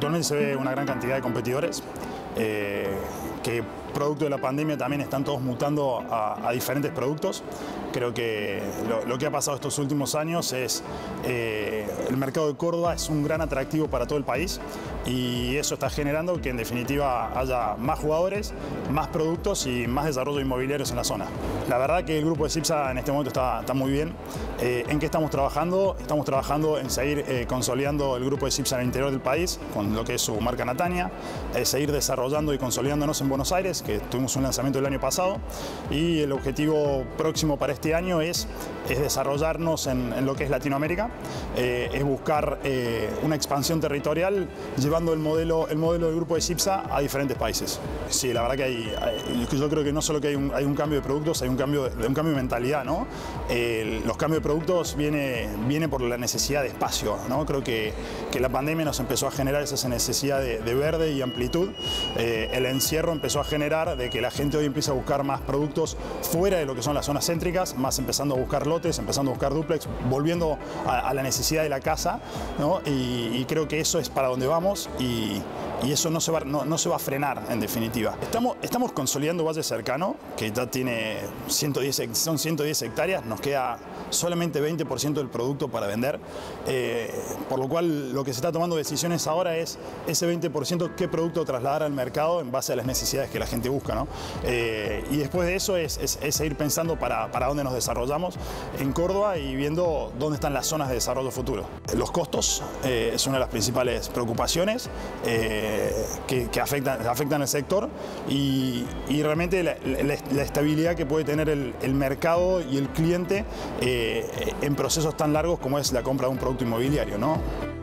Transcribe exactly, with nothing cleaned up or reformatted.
Actualmente se ve una gran cantidad de competidores eh, que producto de la pandemia también están todos mutando a, a diferentes productos. Creo que lo, lo que ha pasado estos últimos años es eh, el mercado de Córdoba es un gran atractivo para todo el país y eso está generando que en definitiva haya más jugadores, más productos y más desarrollo inmobiliarios en la zona. La verdad que el grupo de Cipsa en este momento está, está muy bien. Eh, ¿En qué estamos trabajando? Estamos trabajando en seguir eh, consolidando el grupo de Cipsa en el interior del país con lo que es su marca Natania, eh, seguir desarrollando y consolidándonos en Buenos Aires, que tuvimos un lanzamiento el año pasado, y el objetivo próximo para este año es, es desarrollarnos en, en lo que es Latinoamérica, eh, es buscar eh, una expansión territorial llevando el modelo, el modelo del grupo de Cipsa a diferentes países. Sí, la verdad que hay, hay yo creo que no solo que hay un, hay un cambio de productos, hay un cambio de, un cambio de mentalidad, ¿no? Eh, los cambios de productos viene, viene por la necesidad de espacio, ¿no? Creo que, que la pandemia nos empezó a generar esa necesidad de, de verde y amplitud. Eh, el encierro empezó a generar de que la gente hoy empieza a buscar más productos fuera de lo que son las zonas céntricas, más empezando a buscar lotes, empezando a buscar dúplex, volviendo a, a la necesidad de la casa, ¿no? Y, y creo que eso es para donde vamos y, y eso no se, va, no, no se va a frenar en definitiva. Estamos, estamos consolidando Valle Cercano, que ya tiene ciento diez, son ciento diez hectáreas, nos queda solamente veinte por ciento del producto para vender, eh, por lo cual lo que se está tomando decisiones ahora es ese veinte por ciento qué producto trasladar al mercado en base a las necesidades que la gente busca, ¿no? Eh, y después de eso es, es, es seguir pensando para, para dónde nos desarrollamos en Córdoba y viendo dónde están las zonas de desarrollo futuro. Los costos eh, es una de las principales preocupaciones eh, que, que afectan, afectan al sector y, y realmente la, la, la estabilidad que puede tener el, el mercado y el cliente eh, en procesos tan largos como es la compra de un producto inmobiliario, ¿no?